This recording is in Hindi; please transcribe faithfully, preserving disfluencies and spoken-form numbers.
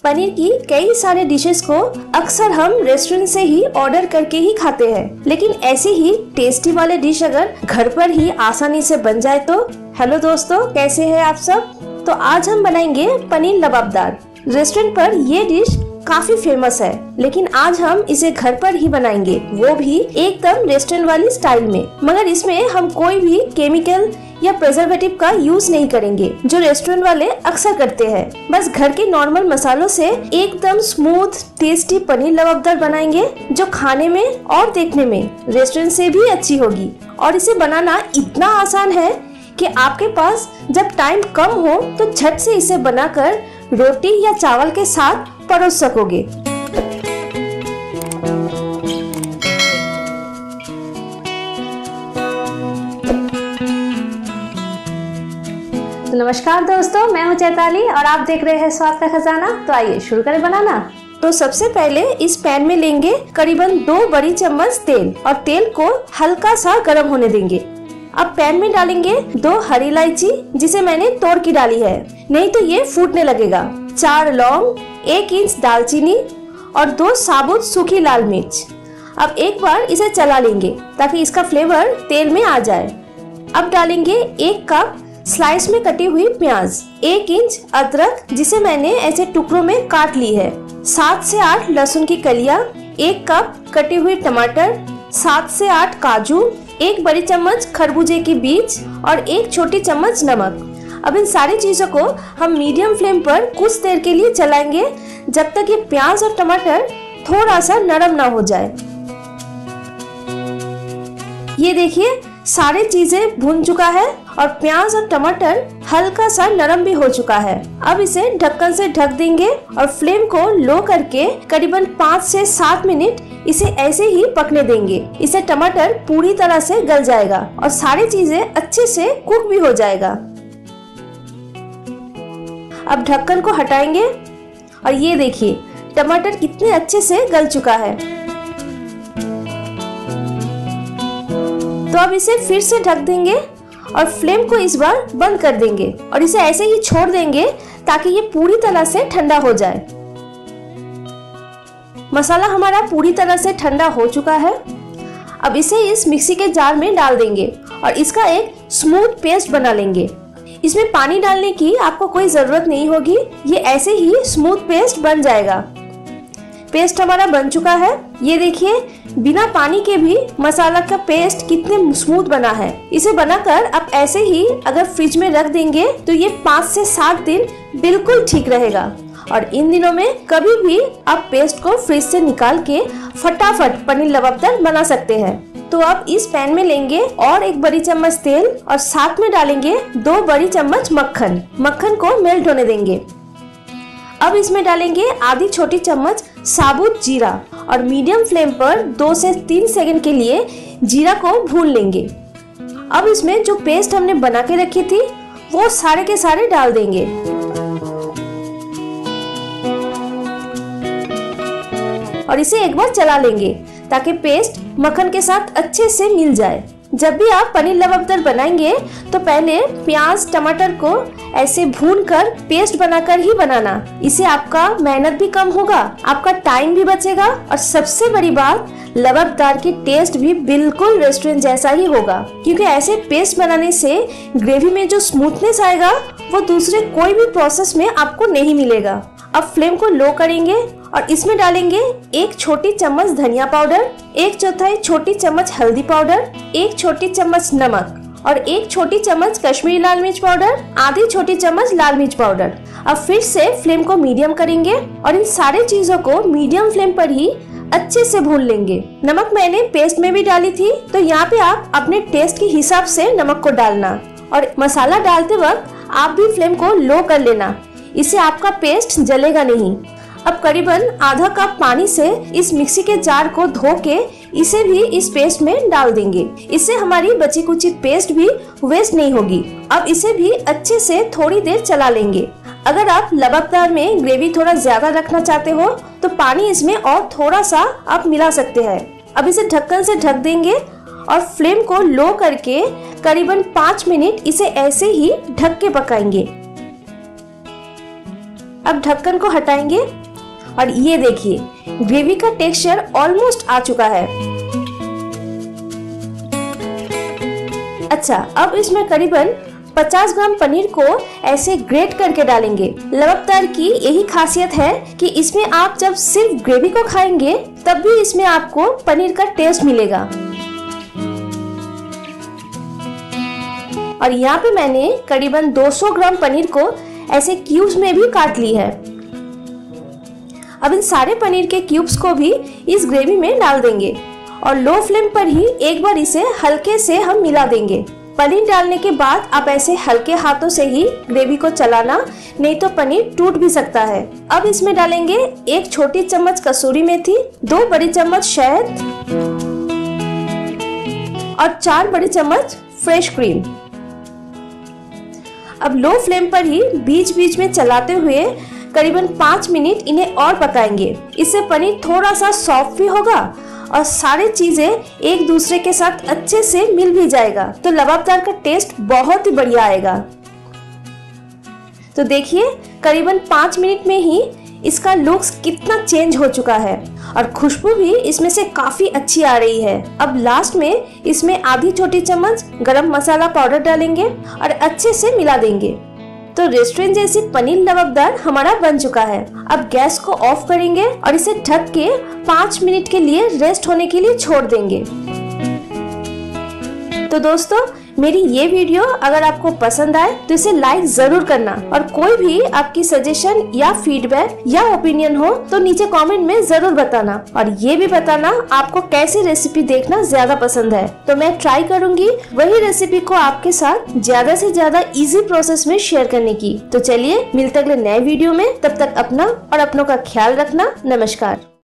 पनीर की कई सारे डिशेस को अक्सर हम रेस्टोरेंट से ही ऑर्डर करके ही खाते हैं, लेकिन ऐसी ही टेस्टी वाले डिश अगर घर पर ही आसानी से बन जाए तो। हेलो दोस्तों, कैसे हैं आप सब। तो आज हम बनाएंगे पनीर लबाबदार। रेस्टोरेंट पर ये डिश काफी फेमस है, लेकिन आज हम इसे घर पर ही बनाएंगे, वो भी एकदम रेस्टोरेंट वाली स्टाइल में। मगर इसमें हम कोई भी केमिकल या प्रिजर्वेटिव का यूज नहीं करेंगे जो रेस्टोरेंट वाले अक्सर करते हैं। बस घर के नॉर्मल मसालों से एकदम स्मूथ टेस्टी पनीर लबाबदार बनाएंगे, जो खाने में और देखने में रेस्टोरेंट से भी अच्छी होगी। और इसे बनाना इतना आसान है कि आपके पास जब टाइम कम हो तो झट से इसे बनाकर रोटी या चावल के साथ परोस सकोगे। तो नमस्कार दोस्तों, मैं हूं चैताली और आप देख रहे हैं स्वाद का खजाना। तो आइए शुरू करें बनाना। तो सबसे पहले इस पैन में लेंगे करीबन दो बड़ी चम्मच तेल और तेल को हल्का सा गर्म होने देंगे। अब पैन में डालेंगे दो हरी इलायची, जिसे मैंने तोड़ के डाली है, नहीं तो ये फूटने लगेगा। चार लौंग, एक इंच दालचीनी और दो साबुत सूखी लाल मिर्च। अब एक बार इसे चला लेंगे ताकि इसका फ्लेवर तेल में आ जाए। अब डालेंगे एक कप स्लाइस में कटी हुई प्याज, एक इंच अदरक जिसे मैंने ऐसे टुकड़ों में काट ली है, सात से आठ लहसुन की कलियां, एक कप कटी हुई टमाटर, सात से आठ काजू, एक बड़ी चम्मच खरबूजे की बीज और एक छोटी चम्मच नमक। अब इन सारी चीजों को हम मीडियम फ्लेम पर कुछ देर के लिए चलाएंगे, जब तक ये प्याज और टमाटर थोड़ा सा नरम ना हो जाए। ये देखिए, सारी चीजें भुन चुका है और प्याज और टमाटर हल्का सा नरम भी हो चुका है। अब इसे ढक्कन से ढक देंगे और फ्लेम को लो करके करीबन पाँच से सात मिनट इसे ऐसे ही पकने देंगे। इसे टमाटर पूरी तरह से गल जाएगा और सारी चीजें अच्छे से कुक भी हो जाएगा। अब ढक्कन को हटाएंगे और ये देखिए टमाटर कितने अच्छे से गल चुका है। तो अब इसे फिर से ढक देंगे और फ्लेम को इस बार बंद कर देंगे और इसे ऐसे ही छोड़ देंगे ताकि ये पूरी तरह से ठंडा हो जाए। मसाला हमारा पूरी तरह से ठंडा हो चुका है। अब इसे इस मिक्सी के जार में डाल देंगे और इसका एक स्मूथ पेस्ट बना लेंगे। इसमें पानी डालने की आपको कोई जरूरत नहीं होगी, ये ऐसे ही स्मूथ पेस्ट बन जाएगा। पेस्ट हमारा बन चुका है। ये देखिए, बिना पानी के भी मसाला का पेस्ट कितने स्मूथ बना है। इसे बनाकर आप ऐसे ही अगर फ्रिज में रख देंगे तो ये पाँच से सात दिन बिल्कुल ठीक रहेगा। और इन दिनों में कभी भी आप पेस्ट को फ्रिज से निकाल के फटाफट पनीर लबाबदार बना सकते हैं। तो अब इस पैन में लेंगे और एक बड़ी चम्मच तेल और साथ में डालेंगे दो बड़ी चम्मच मक्खन। मक्खन को मेल्ट होने देंगे। अब इसमें डालेंगे आधी छोटी चम्मच साबुत जीरा और मीडियम फ्लेम पर दो से तीन सेकंड के लिए जीरा को भून लेंगे। अब इसमें जो पेस्ट हमने बना के रखी थी वो सारे के सारे डाल देंगे। और इसे एक बार चला लेंगे ताकि पेस्ट मक्खन के साथ अच्छे से मिल जाए। जब भी आप पनीर लबाबदार बनाएंगे तो पहले प्याज टमाटर को ऐसे भूनकर पेस्ट बनाकर ही बनाना। इससे आपका मेहनत भी कम होगा, आपका टाइम भी बचेगा और सबसे बड़ी बात, लबाबदार की टेस्ट भी बिल्कुल रेस्टोरेंट जैसा ही होगा, क्योंकि ऐसे पेस्ट बनाने से ग्रेवी में जो स्मूथनेस आएगा वो दूसरे कोई भी प्रोसेस में आपको नहीं मिलेगा। अब फ्लेम को लो करेंगे और इसमें डालेंगे एक छोटी चम्मच धनिया पाउडर, एक चौथाई छोटी चम्मच हल्दी पाउडर, एक छोटी चम्मच नमक और एक छोटी चम्मच कश्मीरी लाल मिर्च पाउडर, आधी छोटी चम्मच लाल मिर्च पाउडर। अब फिर से फ्लेम को मीडियम करेंगे और इन सारे चीजों को मीडियम फ्लेम पर ही अच्छे से भून लेंगे। नमक मैंने पेस्ट में भी डाली थी, तो यहाँ पे आप अपने टेस्ट के हिसाब से नमक को डालना और मसाला डालते वक्त आप भी फ्लेम को लो कर लेना, इससे आपका पेस्ट जलेगा नहीं। अब करीबन आधा कप पानी से इस मिक्सी के जार को धो के इसे भी इस पेस्ट में डाल देंगे। इससे हमारी बची कुची पेस्ट भी वेस्ट नहीं होगी। अब इसे भी अच्छे से थोड़ी देर चला लेंगे। अगर आप लबाबदार में ग्रेवी थोड़ा ज्यादा रखना चाहते हो तो पानी इसमें और थोड़ा सा आप मिला सकते हैं। अब इसे ढक्कन से ढक देंगे और फ्लेम को लो करके करीबन पाँच मिनट इसे ऐसे ही ढक के पकाएंगे। अब ढक्कन को हटाएंगे और ये देखिए ग्रेवी का टेक्सचर ऑलमोस्ट आ चुका है। अच्छा, अब इसमें करीबन पचास ग्राम पनीर को ऐसे ग्रेट करके डालेंगे। लवकदार की यही खासियत है कि इसमें आप जब सिर्फ ग्रेवी को खाएंगे तब भी इसमें आपको पनीर का टेस्ट मिलेगा। और यहाँ पे मैंने करीबन दो सौ ग्राम पनीर को ऐसे क्यूब्स में भी काट ली है। अब इन सारे पनीर के क्यूब्स को भी इस ग्रेवी में डाल देंगे और लो फ्लेम पर ही एक बार इसे हल्के से हम मिला देंगे। पनीर डालने के बाद आप ऐसे हल्के हाथों से ही ग्रेवी को चलाना, नहीं तो पनीर टूट भी सकता है। अब इसमें डालेंगे एक छोटी चम्मच कसूरी मेथी, दो बड़ी चम्मच शहद और चार बड़ी चम्मच फ्रेश क्रीम। अब लो फ्लेम पर ही बीच बीच में चलाते हुए करीबन पाँच मिनट इन्हें और पकाएंगे। इससे पनीर थोड़ा सा सॉफ्ट भी होगा और सारी चीजें एक दूसरे के साथ अच्छे से मिल भी जाएगा, तो लबाबदार का टेस्ट बहुत ही बढ़िया आएगा। तो देखिए करीबन पाँच मिनट में ही इसका लुक्स कितना चेंज हो चुका है और खुशबू भी इसमें से काफी अच्छी आ रही है। अब लास्ट में इसमें आधी छोटी चम्मच गरम मसाला पाउडर डालेंगे और अच्छे से मिला देंगे। तो रेस्टोरेंट जैसी पनीर लबाबदार हमारा बन चुका है। अब गैस को ऑफ करेंगे और इसे ढक के पाँच मिनट के लिए रेस्ट होने के लिए छोड़ देंगे। तो दोस्तों, मेरी ये वीडियो अगर आपको पसंद आए तो इसे लाइक जरूर करना और कोई भी आपकी सजेशन या फीडबैक या ओपिनियन हो तो नीचे कमेंट में जरूर बताना और ये भी बताना आपको कैसी रेसिपी देखना ज्यादा पसंद है, तो मैं ट्राई करूंगी वही रेसिपी को आपके साथ ज्यादा से ज्यादा इजी प्रोसेस में शेयर करने की। तो चलिए मिलते अगले नए वीडियो में, तब तक अपना और अपनों का ख्याल रखना। नमस्कार।